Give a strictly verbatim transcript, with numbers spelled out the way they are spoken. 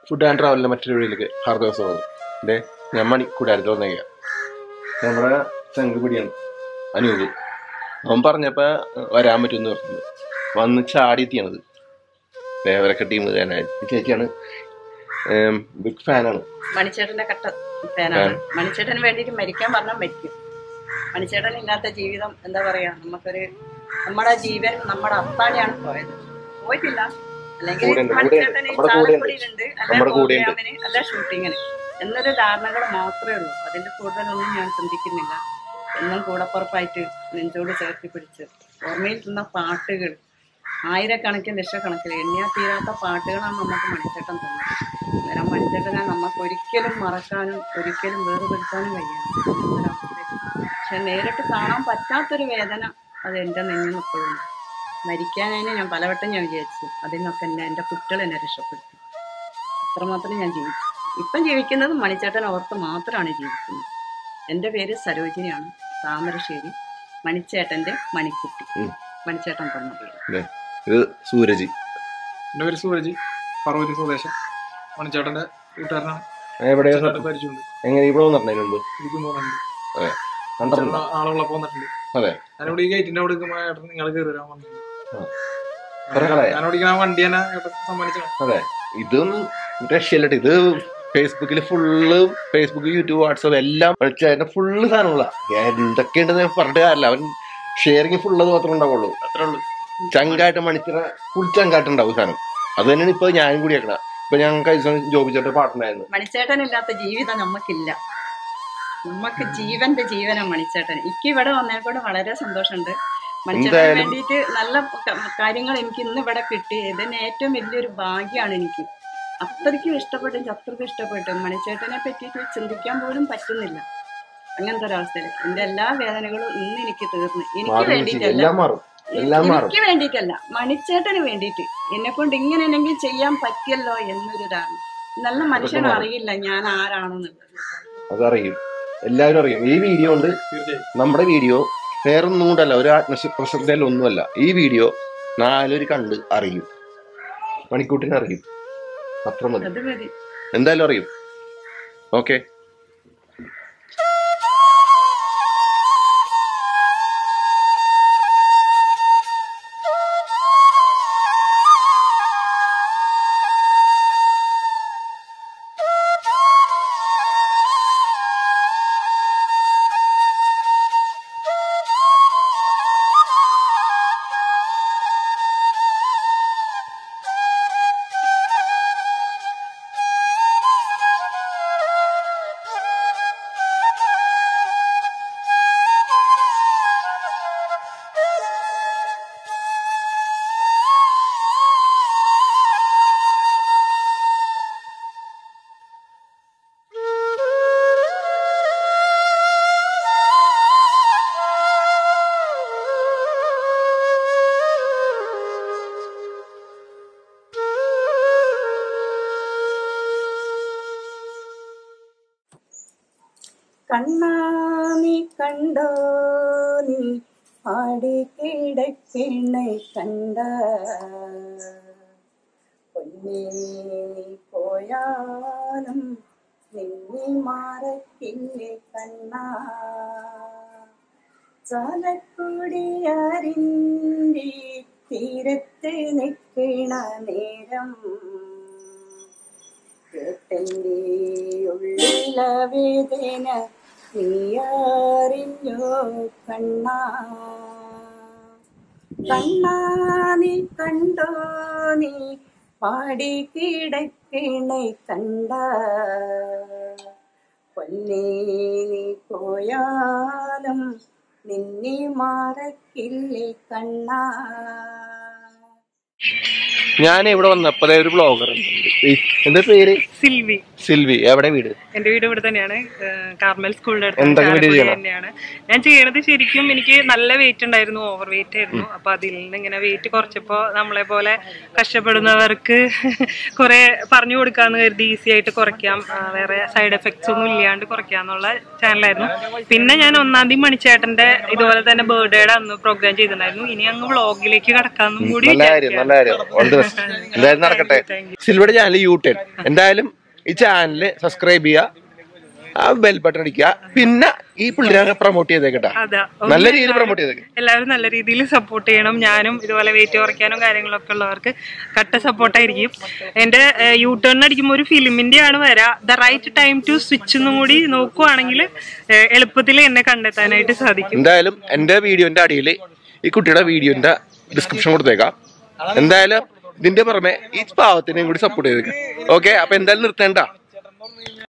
Food and ട്രാവലിൻ്റെ മറ്റൊരു വീട്ടിലേക്ക് ഹാർദവ സ്വാഗതം. എൻ്റെ ഞാൻ മണിക്കൂടാരത്തിൽ വന്നേക്കുക. നമ്മുടെ ചങ്കുപിടിയാണ് അനൂപ്. അവൻ പറഞ്ഞപ്പോൾ വരാൻ പറ്റുമെന്ന് പറഞ്ഞു. വന്ന് ചാടിയെത്തിയാണത്. ദേവരൊക്കെ ടീം തന്നെ ചേച്ചിയാണ്, ബിഗ് ഫാനാണ്. മണിച്ചേട്ടന്റെ കട്ട ഫാനാണ്. മണിച്ചേട്ടന് വേണ്ടിയിട്ട് മരിക്കാൻ പറഞ്ഞാൽ മരിക്കും. മണിച്ചേട്ടൻ ഇല്ലാത്ത ജീവിതം എന്താ പറയാ, നമുക്കൊരു നമ്മുടെ ജീവൻ നമ്മുടെ അത്താണിയാണ് പോയത്. പോയിട്ടില്ല അല്ലെങ്കിൽ മണിച്ചേട്ടൻ ഈ ചാലക്കുടിയിലുണ്ട്, അല്ല പ്രോഗ്രാമിന്, അല്ല ഷൂട്ടിങ്ങിന് എന്നൊരു ധാരണകൾ മാത്രമേ ഉള്ളൂ. അതിന്റെ കൂടുതലൊന്നും ഞാൻ ചിന്തിക്കുന്നില്ല. എന്നും കൂടപ്പുറപ്പായിട്ട് നെഞ്ചോട് ചേർത്തി പിടിച്ച് ഓർമ്മയിൽ നിന്ന പാട്ടുകൾ ആയിരക്കണക്കിന് ലക്ഷക്കണക്കിന് എണ്ണിയാൽ തീരാത്ത പാട്ടുകളാണ് നമുക്ക് മണിച്ചേട്ടൻ തന്നത്. അന്നേരം മണിച്ചേട്ടനെ നമുക്ക് ഒരിക്കലും മറക്കാനും ഒരിക്കലും വേർപെടുത്താനും കഴിയണം. പക്ഷെ നേരിട്ട് കാണാൻ പറ്റാത്തൊരു വേദന അത് എൻ്റെ നെഞ്ഞിൽ നിൽക്കുള്ളൂ. മരിക്കാനായി ഞാൻ പലവട്ടം ഞാൻ വിചാരിച്ചു. അതിനൊക്കെ എന്നെ എൻ്റെ കുട്ടികൾ എന്നെ രക്ഷപ്പെടുത്തി. അത്രമാത്രം ഞാൻ ജീവിച്ചു. ഇപ്പം ജീവിക്കുന്നത് മണിച്ചേട്ടൻ ഓർത്ത് മാത്രമാണ് ജീവിക്കുന്നത്. എൻ്റെ പേര് സരോജിനിയാണ്, താമരശ്ശേരി. മണിച്ചേട്ടൻ്റെ മണിക്കുട്ടി, മണിച്ചേട്ടൻ തന്ന പേര്. ഇത് സൂരജ്. എൻ്റെ പേര് സൂരജ്, പറവൂര് സ്വദേശം. മണിച്ചേട്ടൻ്റെ വീട്ടുകാരനാണ്. പരിചയമുണ്ട്. എങ്ങനെ ഇവിടെ വന്നിട്ടുണ്ടായിരുന്നു? ഇരിക്കും പോകുന്നുണ്ട്. അതെ, ആളുകളൊക്കെ വന്നിട്ടുണ്ട്. അതെ, ഞാനിവിടെ ഈ ഗേറ്റിന്റെ അവിടെ ഏട്ടൻ നിങ്ങൾ കയറി വരാൻ വന്നിട്ടുണ്ട്. ഞാൻ ഓടിക്കുന്ന വണ്ടി തന്നെ ഏട്ടൻ സമ്മാനിച്ചാണ്. അതെ, ഇതൊന്നും രക്ഷയില്ലട്ടെ. ഇത് ഫേസ്ബുക്കിൽ ഫുള്ള്, ഫേസ്ബുക്ക്, യൂട്യൂബ്, വാട്സാപ്പ് എല്ലാം മണിച്ചേട്ടൻ ഫുള്ള് സാധനങ്ങളാ. എന്തൊക്കെ ഉണ്ടെന്ന് പറഞ്ഞിട്ട് കാര്യമില്ല. അവൻ ഷെയറിങ് ഫുള്ള് അത് മാത്രമേ ഉണ്ടാവുള്ളൂ. അത്രേ ഉള്ളൂ. ചങ്കായിട്ട് മണിച്ചിറ ഫുൾ ചങ്കായിട്ടുണ്ടാവും സാധനം. അത് തന്നെയാണ് ഇപ്പൊ ഞാനും കൂടി ആക്കണം. ഇപ്പൊ ഞങ്ങൾക്ക് ജോബിച്ചേട്ടൻ പാട്ടുണ്ടായിരുന്നു. മണിച്ചേട്ടൻ ഇല്ലാത്ത ജീവിതം നമുക്കില്ല. നമുക്ക് ജീവന്റെ ജീവനാണ് മണിച്ചേട്ടൻ. എനിക്ക് ഇവിടെ വന്നേക്കൂടെ വളരെ സന്തോഷമുണ്ട്. മണിച്ചേട്ടന് വേണ്ടിയിട്ട് നല്ല കാര്യങ്ങൾ എനിക്ക് ഇന്ന് ഇവിടെ കിട്ടി. ഇതിന് ഏറ്റവും വലിയൊരു ഭാഗ്യമാണ് എനിക്ക്. അത്രയ്ക്കും ഇഷ്ടപ്പെട്ടു, എനിക്ക് അത്രയ്ക്കും ഇഷ്ടപ്പെട്ടു. മണിച്ചേട്ടനെ പറ്റിയിട്ട് ചിന്തിക്കാൻ പോലും പറ്റുന്നില്ല. അങ്ങനത്തെ ഒരവസ്ഥയിൽ എന്റെ എല്ലാ വേദനകളും ഇന്ന് എനിക്ക് തീർന്നു. എനിക്ക് വേണ്ടിയിട്ടല്ല, എനിക്ക് വേണ്ടിയിട്ടല്ല, മണിച്ചേട്ടന് വേണ്ടിയിട്ട്. എന്നെ കൊണ്ട് ഇങ്ങനെ എന്തെങ്കിലും ചെയ്യാൻ പറ്റിയല്ലോ എന്നൊരു ധാരണ. നല്ല മനുഷ്യനെ അറിയില്ല ഞാൻ ആരാണെന്നുള്ളത്. അതറിയും, എല്ലാവരും അറിയും. ഈ വീഡിയോ കൊണ്ട് നമ്മുടെ വീഡിയോ വേറൊന്നും കൊണ്ടല്ല, ഒരു ആത്മപ്രശസ്തയിലൊന്നുമല്ല. ഈ വീഡിയോ നാലൊരു കണ്ട് അറിയും, മണിക്കൂട്ടിനെ അറിയും. അത്ര മതി, എന്തായാലും അറിയും. ഓക്കെ. കണ്ണാ നീ കണ്ടോ, നീ പാടിക്കിടക്കിണை കണ്ട, പൊന്നേ നീ പോയാലും നിന്നെ മാറക്കില്ലേ കണ്ണാ. ചാലക്കുടിയാറിൻ്റെ തീരത്ത് നിൽക്കണ നേരം കേട്ടെൻ്റെ ഉള്ളില വേദന നീയറിഞ്ഞോ കണ്ണാ. കണ്ണാ നീ കണ്ടോ, നീ പാടി കിടക്കിണை കണ്ട, പൊന്നേ നീ പോയാലും നിന്നെ മാറക്കില്ലേ കണ്ണാ. ഞാൻ ഇവിടെ വന്നപ്പോ ഒരു ബ്ലോഗർ ഉണ്ട്. എന്താ പേര്? സിൽവി. സിൽവി. എവിടെ വീട്? എന്റെ വീട് ഇവിടെ തന്നെയാണ്, കാർമൽ സ്കൂളിന്റെ അടുത്ത് തന്നെയാണ്. ഞാൻ ചെയ്യണത് ശരിക്കും എനിക്ക് നല്ല വെയിറ്റ് ഉണ്ടായിരുന്നു, ഓവർ വെയിറ്റ് ആയിരുന്നു. അപ്പൊ അതിൽ നിന്ന് ഇങ്ങനെ വെയിറ്റ് കുറച്ചപ്പോ നമ്മളെ പോലെ കഷ്ടപ്പെടുന്നവർക്ക് കുറെ പറഞ്ഞു കൊടുക്കാന്ന് കരുതി ഈസി ആയിട്ട് കുറയ്ക്കാം, വേറെ സൈഡ് എഫക്ട്സ് ഒന്നും ഇല്ലാണ്ട് കുറയ്ക്കാന്നുള്ള ചാനലായിരുന്നു. പിന്നെ ഞാൻ ഒന്നാം തീയതി മണിച്ചേട്ടന്റെ ഇതുപോലെ തന്നെ ബർത്ത്ഡേയുടെ അന്ന് പ്രോഗ്രാം ചെയ്തിട്ടുണ്ടായിരുന്നു. ഇനി അങ്ങ് വ്ളോഗിലേക്ക് കടക്കാന്നും കൂടി വിചാരിക്കുകയാണ്. നല്ല കാര്യം. All the best. എന്തായാലും നടക്കട്ടെ. സിൽവയുടെ ചാനൽ യു ടെൻ. എന്തായാലും ഈ ചാനല് സബ്സ്ക്രൈബ് ചെയ്യുക, ആ ബെൽ ബട്ടൺ അടിക്കുക, പിന്നെ ഈ പുള്ളിനെ പ്രൊമോട്ട് ചെയ്തേക്കട്ടെ, നല്ല രീതിയിൽ പ്രൊമോട്ട് ചെയ്തേക്ക്. എല്ലാവരും നല്ല രീതിയിൽ സപ്പോർട്ട് ചെയ്യണം. ഞാനും ഇതുപോലെ വെയിറ്റ് കുറയ്ക്കാനും കാര്യങ്ങളൊക്കെ ഉള്ളവർക്ക് കട്ട സപ്പോർട്ടായിരിക്കും. എന്റെ യൂ ടേൺ അടിക്കുമ്പോൾ ഒരു ഫിലിമിന്റെ ആണ് വരാ. The right time to switch എന്നും കൂടി നോക്കുവാണെങ്കിൽ എളുപ്പത്തിൽ എന്നെ കണ്ടെത്താനായിട്ട് സാധിക്കും. എന്തായാലും എന്റെ വീഡിയോന്റെ അടിയിൽ ഈ കുട്ടിയുടെ വീഡിയോന്റെ ഡിസ്ക്രിപ്ഷൻ കൊടുത്തേക്കാം. എന്തായാലും ഇതിന്റെ പുറമെ ഈ പാവത്തിനെയും കൂടി സപ്പോർട്ട് ചെയ്തേക്കാം. ഓക്കെ, അപ്പൊ എന്തായാലും നിർത്തേണ്ട.